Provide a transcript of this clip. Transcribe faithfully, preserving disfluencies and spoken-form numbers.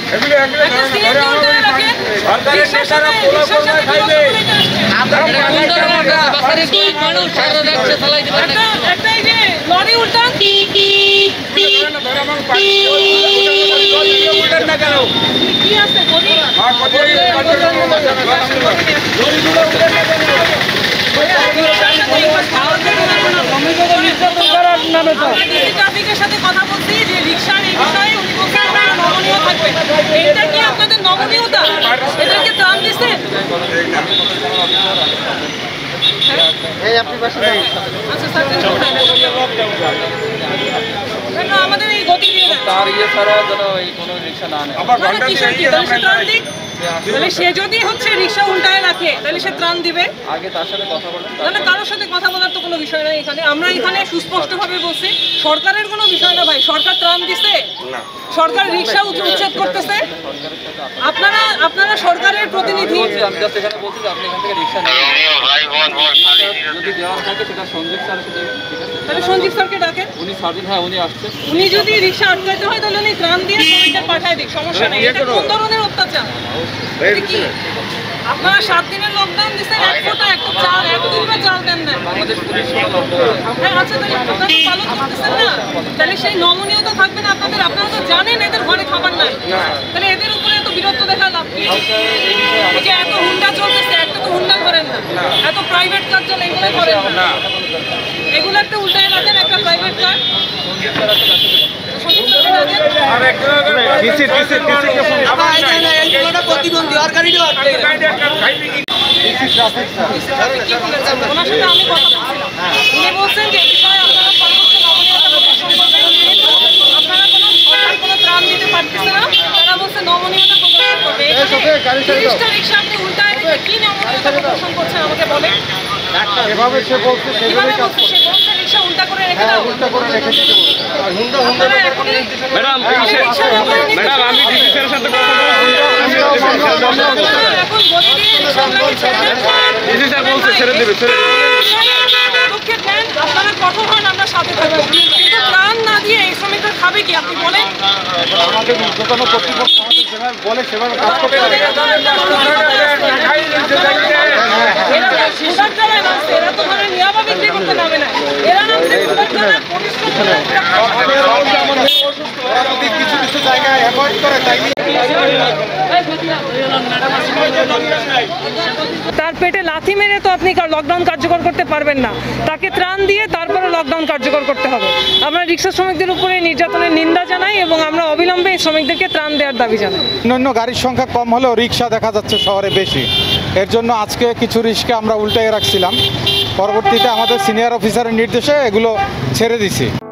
সাথে কথা বলছি যে রিকশার এই বিষয়ে উনি বলছেন আপনারা নমনীয় থাকবেন। এটা কি আপনাদের নমনীয়তা? এদেরকে ত্রাণ দিচ্ছেন? আমাদের এই গতি দিয়ে তাহলে সে যদি হচ্ছে রিক্সা উল্টায় রাখে তাহলে সে ত্রাণ দিবে। তাহলে কারোর সাথে কথা বলার তো কোনো বিষয় নাই এখানে। আমরা এখানে সুস্পষ্টভাবে বলছি সরকারের কোনো বিষয় না ভাই। সরকার ত্রাণ দিচ্ছে, সরকার রিক্সা উচ্ছেদ করতেছে। আপনারা আপনারা সরকারের প্রতিনিধি। তাহলে সঞ্জীব স্যারকে ডাকেন। উনি যদি রিক্সা আটকাইতে হয় তাহলে উনি ত্রাণ দিয়ে শ্রমিকদের পাঠায় দিক, সমস্যা নেই। এটা কোন ধরনের অত্যাচার? আপনারা সাত দিনের লকডাউন দিচ্ছেন, এক ফোঁটা একটা চাল এক দিন চাল দেন না। হ্যাঁ আচ্ছা, তাহলে আপনারা চালু করতেছেন না, তাহলে সেই নমনীয়তা থাকবে না আপনাদের। আপনারা তো জানেন এদের ঘরে খাবার নাই, তাহলে এদের উপরে এত বিরক্ত দেখা লাভ কি? এই যে এত হুন্ডা চলতেছে, একটা তো হুন্ডা করেন না, এত প্রাইভেট কার চলে এগুলো করেন না। এগুলো একটা উল্টায় রাখেন, একটা প্রাইভেট কার। প্রতিবন্ধী আর গাড়ি ওনার সাথে আমি কথা বলছিলাম, উনি বলছেন যে এই বিষয়ে আপনারা সর্বোচ্চ নমনীয়তা প্রদর্শন করবেন। আপনারা কোনো সরকার কোনো ত্রাণ দিতে পারতেছে না, তারা বলছে নমনীয়তা প্রদর্শন করবে। তিরিশটা রিক্সা আপনি উল্টায় রেখে কি নমনীয়তা প্রদর্শন করছেন আমাকে বলেন। এভাবে সে বলছে, কিভাবে বলছে? সে বলছে রিক্সা উল্টা করে রেখে দাও, উল্টা করে রেখে দিতে বলছে। আপনারা এখনই ম্যাডাম ম্যাডাম আমি ডিসি স্যারের সাথে কথা বলছি, এখন বলি দিয়ে রিক্সা লাগিয়ে ছেড়ে দেন। ডিসি স্যার বলছে ছেড়ে দেবে, ছেড়ে দেবে। পদক্ষেপ নেন, আপনারা কঠোর হন, আমরা সাথে থাকবো। কিন্তু ত্রাণ না দিয়ে এই শ্রমিকরা খাবে কি আপনি বলেন? আমাদের ঊর্ধ্বতন কর্তৃপক্ষ আমাদের যেভাবে বলে সেভাবে কাজ করতে হবে। এরা নামছে, এরা তো মানে নিয়াবা বিক্রি করতে নামে না, এরা নামছে পরিশ্রম যদি কিছু কিছু জায়গায় অ্যাভয়েড করে তাইলে তার পেটে লাথি মেরে তো আপনি লকডাউন কার্যকর করতে পারবেন না। তাকে ত্রাণ দিয়ে তারপরে লকডাউন কার্যকর করতে হবে। আমরা রিক্সা শ্রমিকদের উপরে নির্যাতনের নিন্দা জানাই এবং আমরা অবিলম্বে এই শ্রমিকদেরকে ত্রাণ দেওয়ার দাবি জানাই। অন্যান্য গাড়ির সংখ্যা কম হলেও রিক্সা দেখা যাচ্ছে শহরে বেশি। এর জন্য আজকে কিছু রিক্সা আমরা উল্টে রাখছিলাম, পরবর্তীতে আমাদের সিনিয়র অফিসারের নির্দেশে এগুলো ছেড়ে দিছি।